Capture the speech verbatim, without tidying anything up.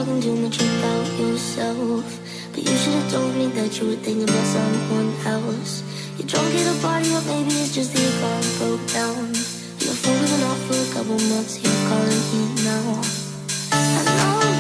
talking too much about yourself, but you should have told me that you were thinking about someone else. You're drunk at a party, or maybe it's just that your car broke down. Your phone was been off for a couple months, you're calling me now. I know